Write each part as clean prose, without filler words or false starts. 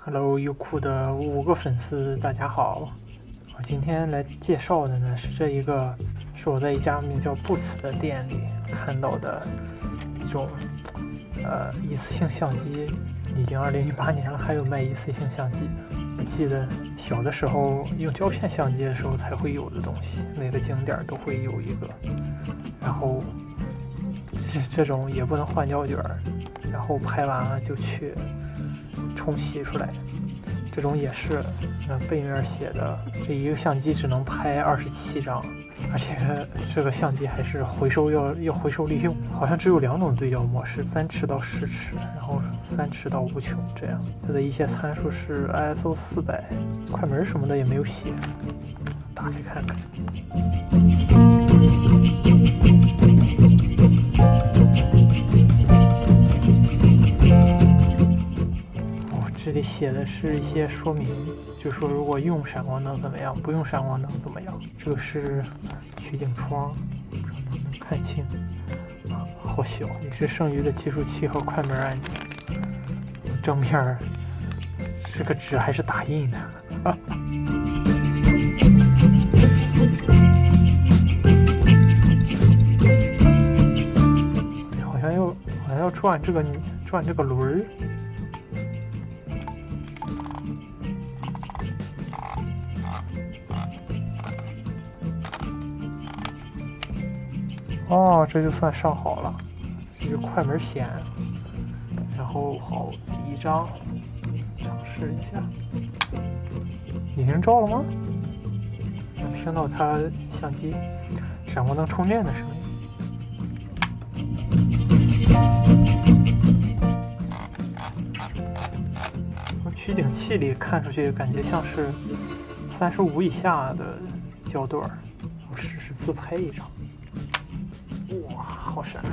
Hello，优酷的5个粉丝，大家好。我今天来介绍的呢是我在一家名叫 Boots 的店里看到的一种一次性相机。已经2018年了，还有卖一次性相机的。我记得小的时候用胶片相机的时候才会有的东西，每个景点都会有一个。然后这种也不能换胶卷，然后拍完了就去冲洗出来。这种也是，背面写的这一个相机只能拍27张，而且这个相机还是要回收利用，好像只有2种对焦模式，3尺到10尺，然后3尺到无穷这样。它的一些参数是 ISO 400，快门什么的也没有写，打开看看。这里写的是一些说明，就说如果用闪光灯怎么样，不用闪光灯怎么样。这个是取景窗，不知道能看清啊，好小，也是剩余的计数器和快门按钮。正面这个纸还是打印的。好像要转这个轮儿。哦，这就算上好了，这是快门显。然后好，第一张尝试一下，已经照了吗？能听到它相机闪光灯充电的声音。从取景器里看出去，感觉像是35以下的焦段。我试试自拍一张。哇，好闪！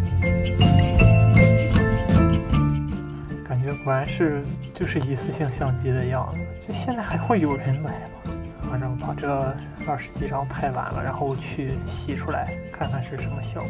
感觉果然就是一次性相机的样子。这现在还会有人买吗？反正把这20几张拍完了，然后去洗出来，看看是什么效果。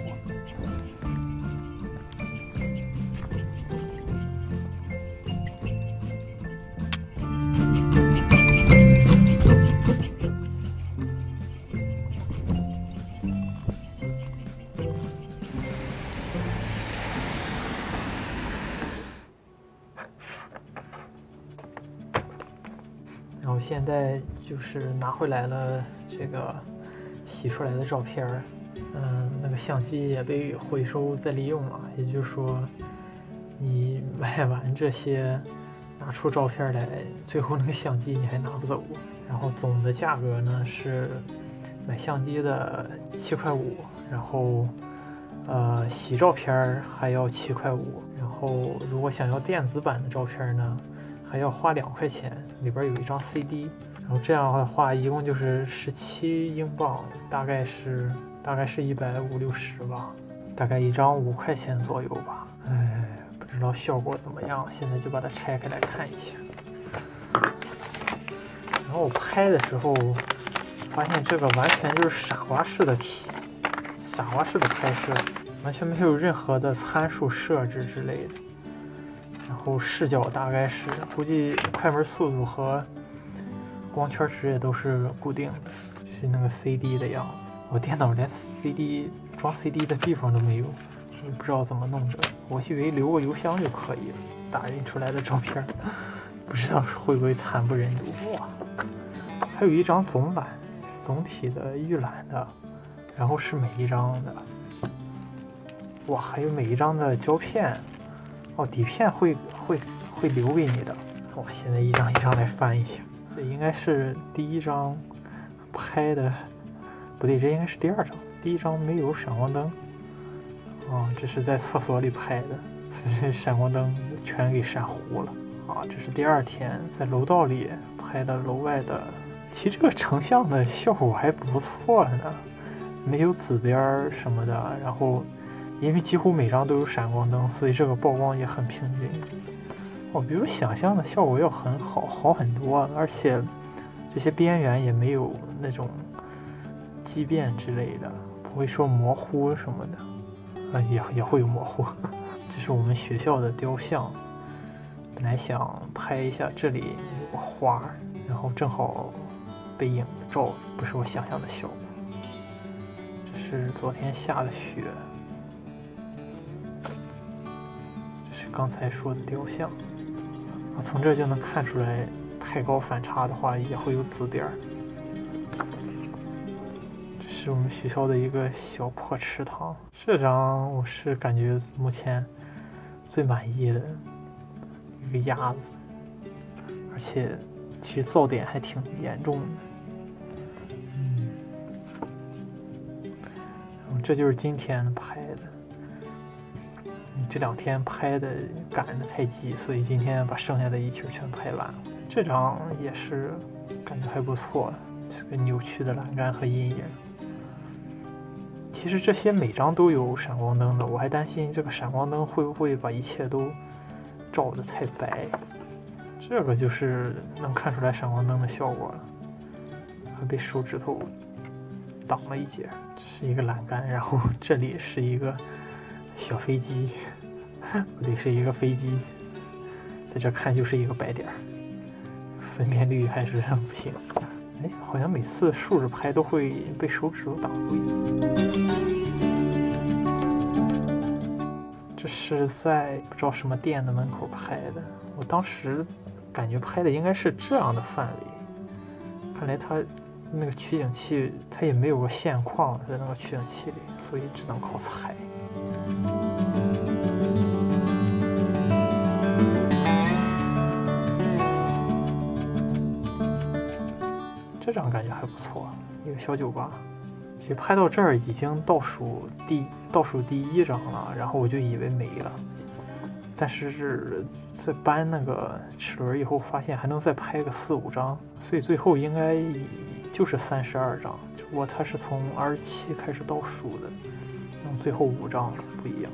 然后现在就是拿回来了这个洗出来的照片，那个相机也被回收再利用了。也就是说，你买完这些，拿出照片来，最后那个相机你还拿不走。然后总的价格呢是买相机的7块5，然后洗照片还要7块5，然后如果想要电子版的照片呢，还要花2块钱，里边有一张 CD， 然后这样的话一共就是17英镑，大概是150-160吧，大概一张5块钱左右吧。不知道效果怎么样，现在就把它拆开来看一下。然后我拍的时候发现这个完全就是傻瓜式的拍摄，完全没有任何的参数设置之类的。然后视角大概是估计快门速度和光圈值也都是固定的，是那个 CD 的样子。我电脑连装 CD 的地方都没有，也不知道怎么弄这个。我以为留个邮箱就可以了，打印出来的照片不知道会不会惨不忍睹。哇，还有一张总体的预览的，然后是每一张的。哇，还有每一张的胶片。哦，底片会留给你的。我现在一张一张来翻一下，这应该是第一张拍的，不对，这应该是第2张。第1张没有闪光灯，这是在厕所里拍的，闪光灯全给闪糊了。这是第2天在楼道里拍的楼外的。其实这个成像的效果还不错呢，没有紫边什么的，然后。因为几乎每张都有闪光灯，所以这个曝光也很平均。比我想象的效果要好很多，而且这些边缘也没有那种畸变之类的，不会说模糊什么的。也会有模糊。这是我们学校的雕像， 本来想拍一下这里有个花，然后正好被影子照，不是我想象的效果。这是昨天下的雪，这是刚才说的雕像。从这就能看出来，太高反差的话也会有紫边。这是我们学校的一个小破池塘，这张我是感觉目前最满意的一个鸭子，而且其实噪点还挺严重的。然后这就是今天拍的。这2天拍的赶得太急，所以今天把剩下的一期全拍完了。这张也是感觉还不错，这个扭曲的栏杆和阴影。其实这些每张都有闪光灯的，我还担心这个闪光灯会不会把一切都照得太白。这个就是能看出来闪光灯的效果了，还被手指头挡了一截。这是一个栏杆，然后这里是一个小飞机，这里是一个飞机，在这看就是一个白点，分辨率还是不行。哎，好像每次竖着拍都会被手指头挡住一样。这是在不知道什么店的门口拍的，我当时感觉拍的应该是这样的范围，看来它那个取景器它也没有个线框在那个取景器里，所以只能靠猜。这张感觉还不错，一个小酒吧。其实拍到这儿已经倒数第1张了，然后我就以为没了，但是在搬那个齿轮以后，发现还能再拍个4、5张，所以最后应该就是32张。只不过它是从27开始倒数的，最后5张不一样。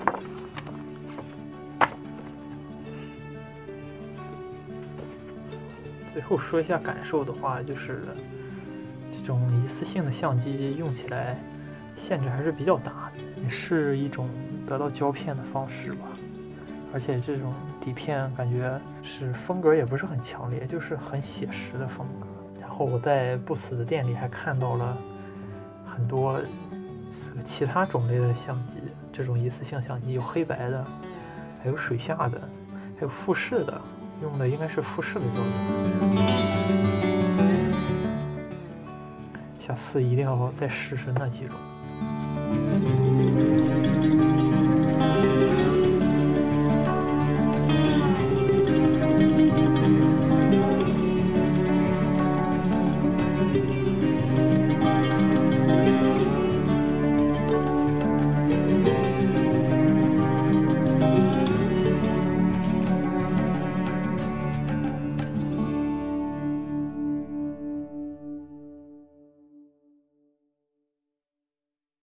最后说一下感受的话，就是这种一次性的相机用起来限制还是比较大的，也是一种得到胶片的方式吧。而且这种底片感觉是风格也不是很强烈，就是很写实的风格。然后我在不死的店里还看到了很多其他种类的相机，这种一次性相机有黑白的，还有水下的，还有富士的，用的应该是富士的胶片。下次一定要再试试那几种。